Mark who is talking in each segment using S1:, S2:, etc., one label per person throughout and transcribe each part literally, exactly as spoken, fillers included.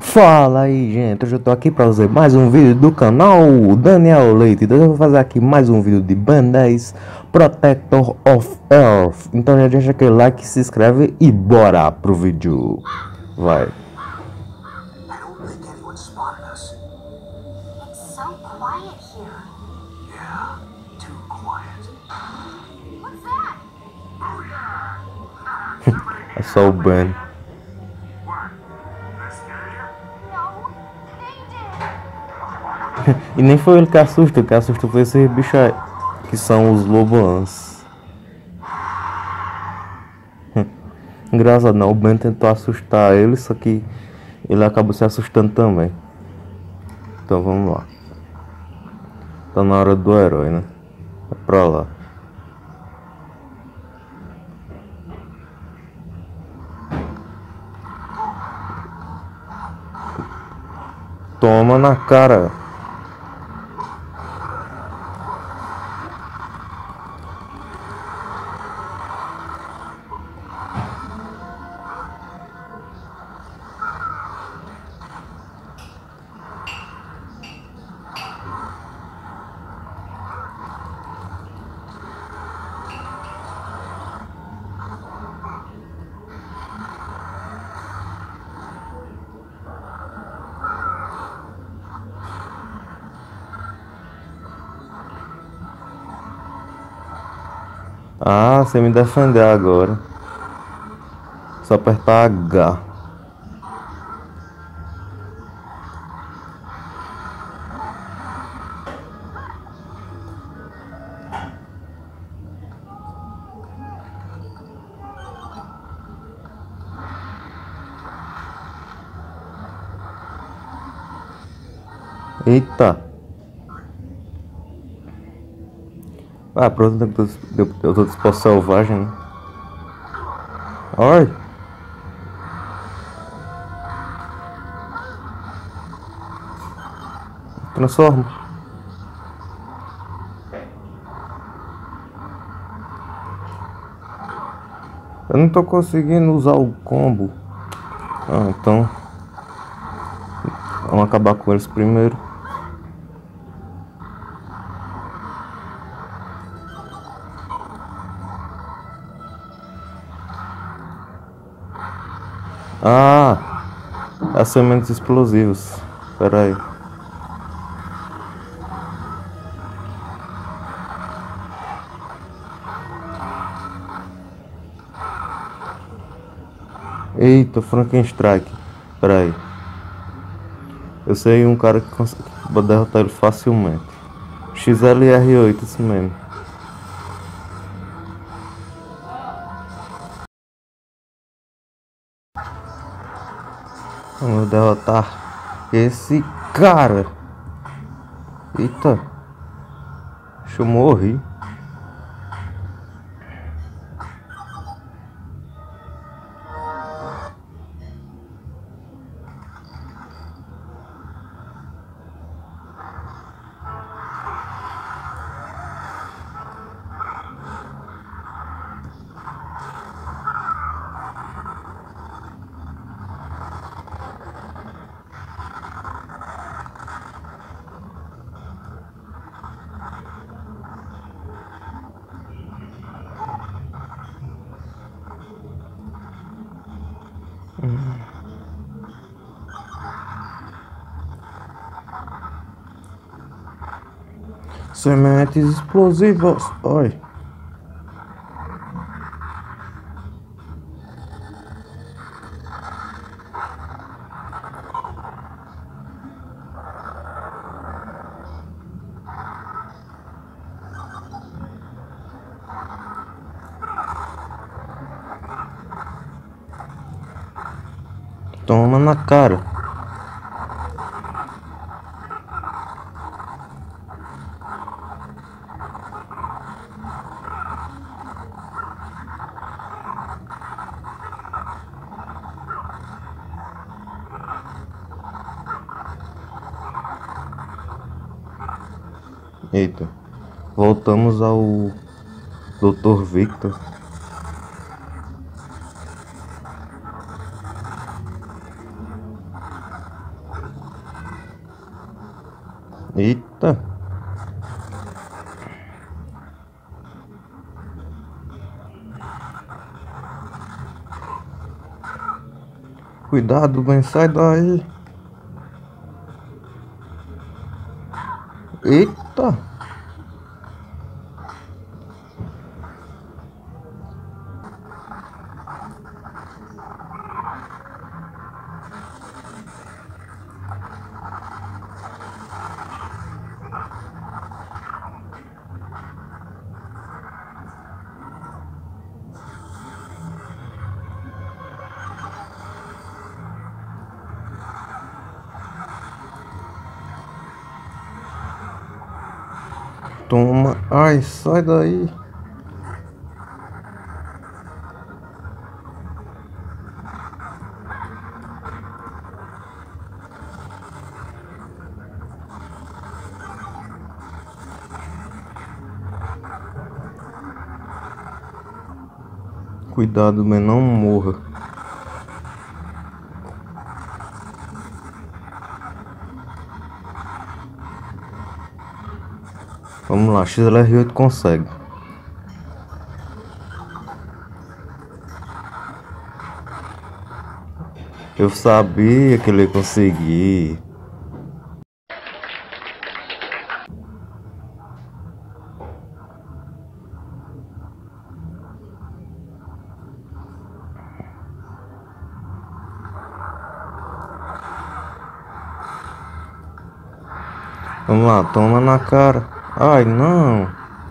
S1: Fala aí, gente, hoje eu tô aqui pra fazer mais um vídeo do canal Daniel Leite. Então eu vou fazer aqui mais um vídeo de Ben dez Protector of Earth. Então já deixa aquele like, se inscreve e bora pro vídeo. Vai.
S2: I don't think anyone spotted us.
S3: It's so quiet here.
S2: Yeah, too quiet.
S3: What's that?
S1: É só o Ben.
S2: What? That scared you?
S3: No, they did.
S1: E nem foi ele que assustou, o que assustou foi esses bichos aí, que são os lobãs. Engraçado não, o Ben tentou assustar ele, só que ele acabou se assustando também. Então vamos lá. Tá na hora do herói, né? É pra lá. Toma na cara. Ah, você me defendeu agora. Só apertar H. Eita. Ah, pronto, deu, deu todo espaço selvagem, né? Ai. Transforma. Eu não tô conseguindo usar o combo. Ah, então vamos acabar com eles primeiro. Ah, as sementes explosivas. Espera aí. Eita, Frankenstrike. Espera aí. Eu sei um cara que consegue derrotar ele facilmente. X L R oito, isso mesmo. Vamos derrotar esse cara. Eita. Deixa eu morrer. Sementes explosivas. Oi. Toma na cara. Eita. Voltamos ao doutor Victor. Eita. Cuidado, bem, sai daí. Eita. Toma. Ai, sai daí. Cuidado, mas não morra. Vamos lá, X L R oito consegue. Eu sabia que ele ia conseguir. Vamos lá, toma na cara. Ai, não.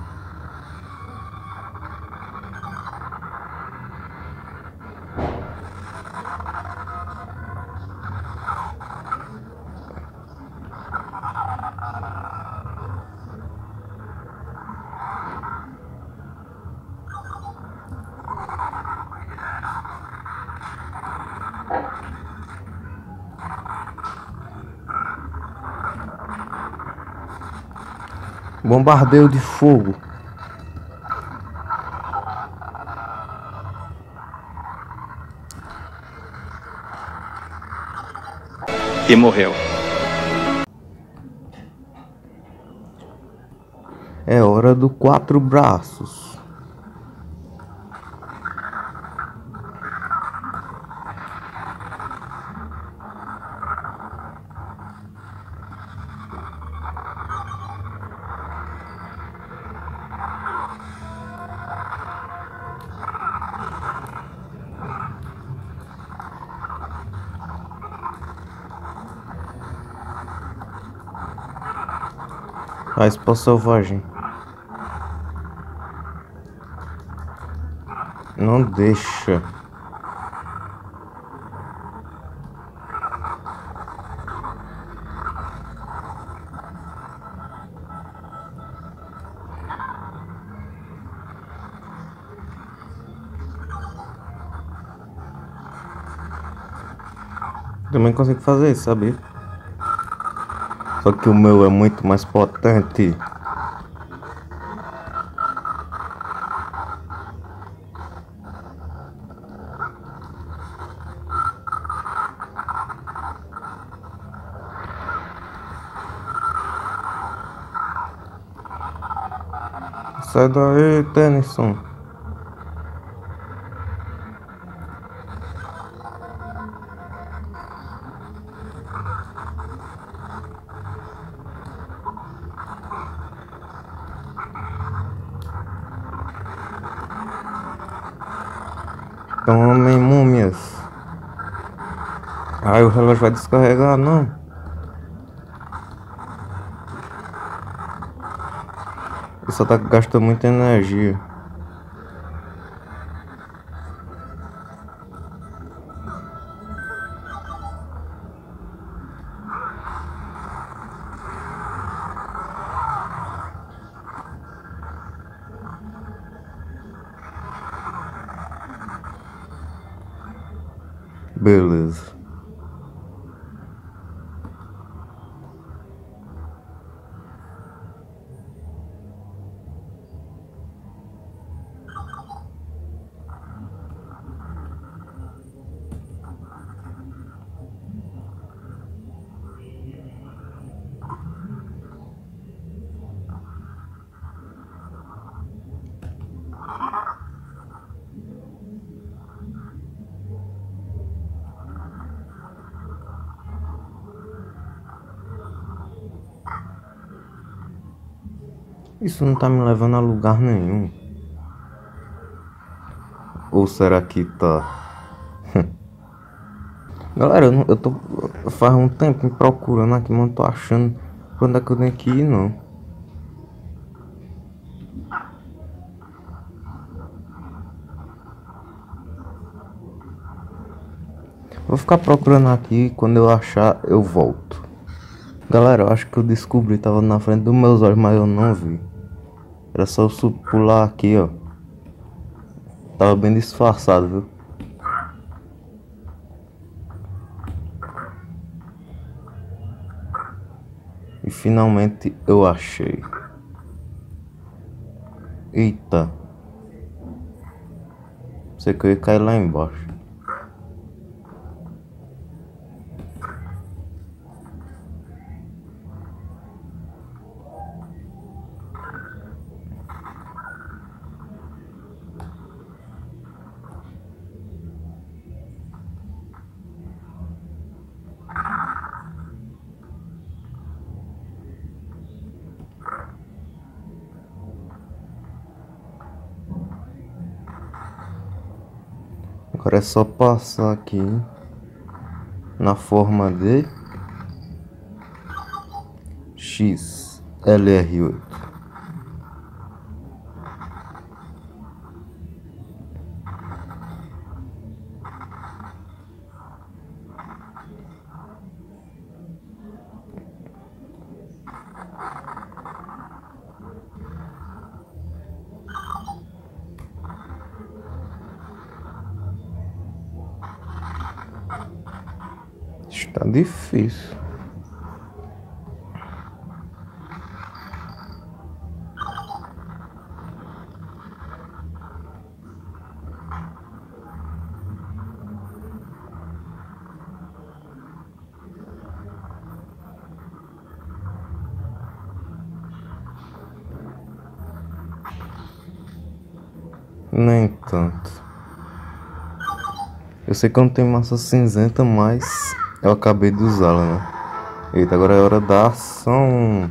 S1: Bombardeio de fogo.
S4: E morreu.
S1: É hora do quatro braços. A esposa selvagem. Não deixa. Também consigo fazer isso, sabia? Só que o meu é muito mais potente. Sai daí, Tennyson. Tomem múmias. Ai, o relógio vai descarregar, não. Ele só tá gastando muita energia. Beleza. Isso não tá me levando a lugar nenhum. Ou será que tá? Galera, eu, não, eu tô faz um tempo me procurando aqui, mas não tô achando quando é que eu tenho que ir, não. Vou ficar procurando aqui e quando eu achar, eu volto. Galera, eu acho que eu descobri, tava na frente dos meus olhos, mas eu não vi. Era só eu sub- pular aqui, ó. Tava bem disfarçado, viu? E finalmente eu achei. Eita. Sei que eu ia cair lá embaixo. Agora é só passar aqui na forma de X L R oito. Está difícil. Nem tanto. Eu sei que eu não tenho massa cinzenta, mas eu acabei de usá-la, né? Eita, agora é hora da ação.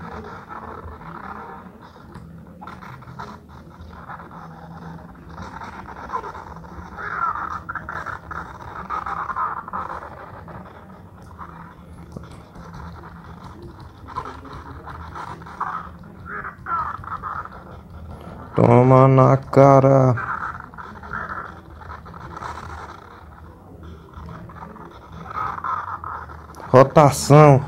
S1: Toma na cara. Rotação.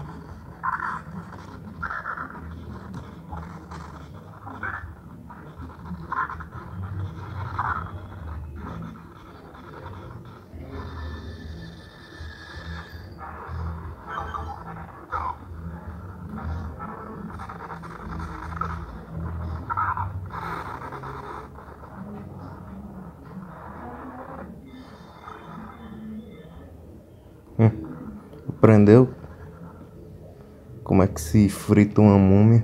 S1: Hum. Aprendeu como é que se frita uma múmia?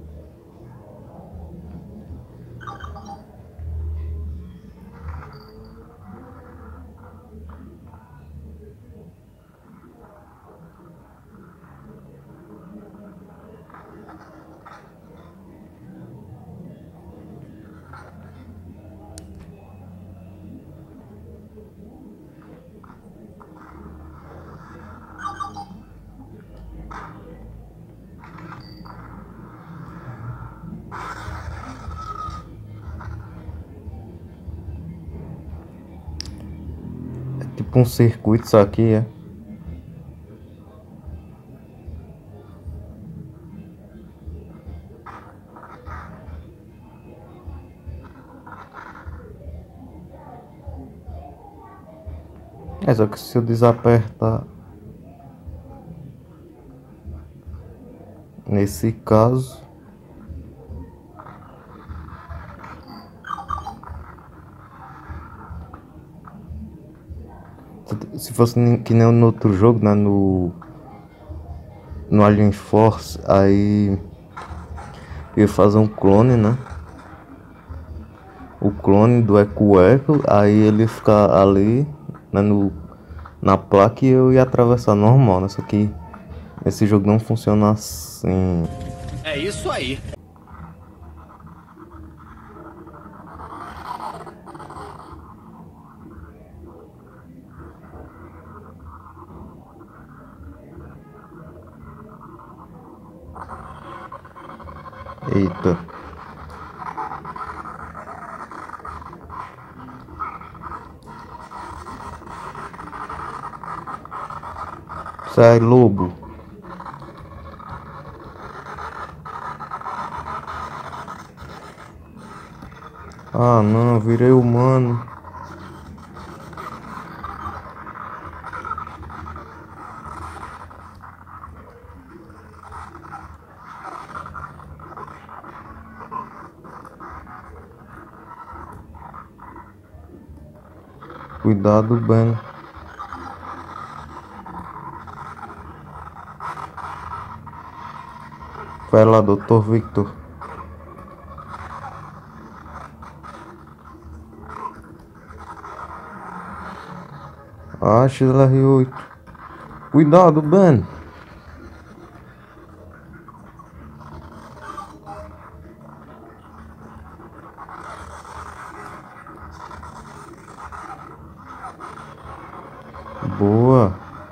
S1: É tipo um circuito, isso aqui é. É só que se eu desapertar nesse caso, se fosse que nem no outro jogo, né, no no Alien Force, aí eu ia fazer um clone, né? O clone do Eco Eco, aí ele ficar ali, né, no, na placa e eu ia atravessar normal, né? Só que esse jogo não funciona assim.
S5: É isso aí.
S1: Eita. Sai, lobo. Ah, não, virei humano. Cuidado, Ben. Vai lá, doutor Victor. Ah, X L R oito. Cuidado, Ben. Boa.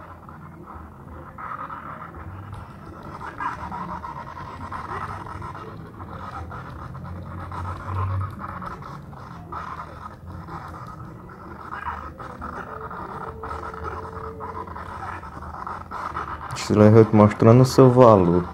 S1: X L R oito mostrando o seu valor.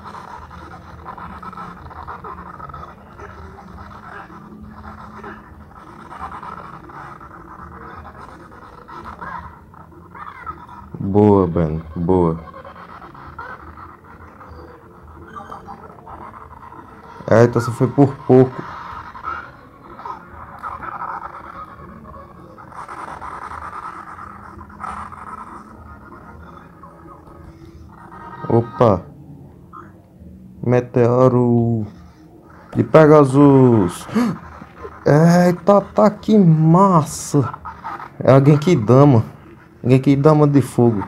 S1: Boa, Ben, boa. Eita, só foi por pouco. Opa. Meteoro de Pegasus. Eita, tá que massa. É alguém que dama. Alguém que dama de fogo.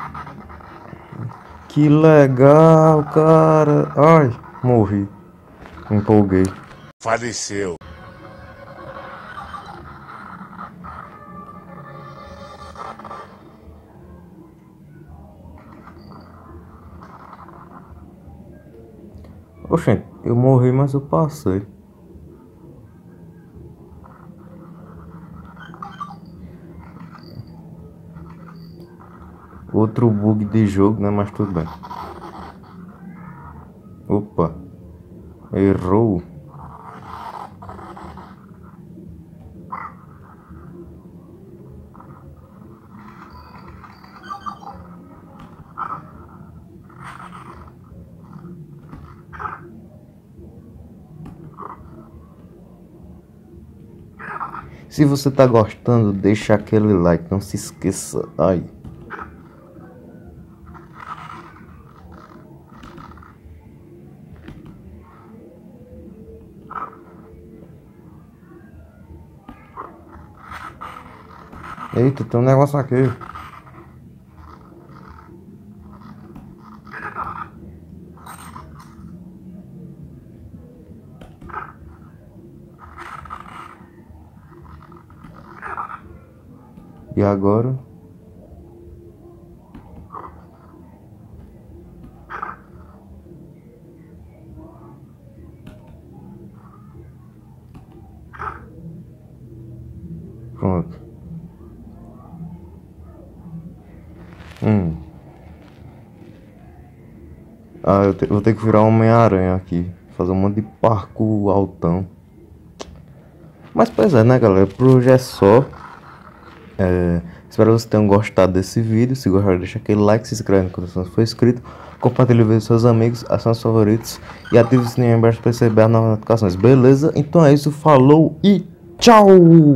S1: Que legal, cara. Ai, morri. Me empolguei.
S5: Faleceu.
S1: Oxente, eu morri, mas eu passei. Outro bug de jogo, né? Mas tudo bem. Opa. Errou. Se você tá gostando, deixa aquele like, não se esqueça. Ai. Eita, tem um negócio aqui. E agora? Pronto. Hum. Ah, eu te- vou ter que virar um Homem-Aranha aqui. Fazer um monte de parkour altão. Mas pois é, né, galera? Por hoje é só. É, espero que vocês tenham gostado desse vídeo. Se gostaram, deixa aquele like, se inscreve no canal se não for inscrito. Compartilhe o vídeo com seus amigos, acione os favoritos e ative o sininho embaixo para receber as novas notificações. Beleza? Então é isso. Falou e tchau!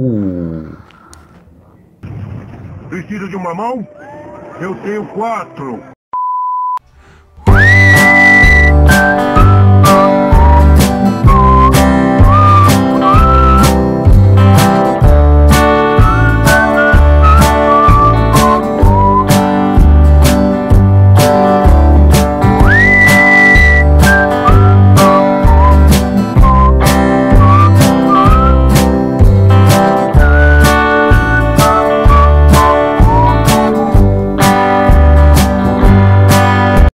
S5: Precisa de uma mão? Eu tenho quatro.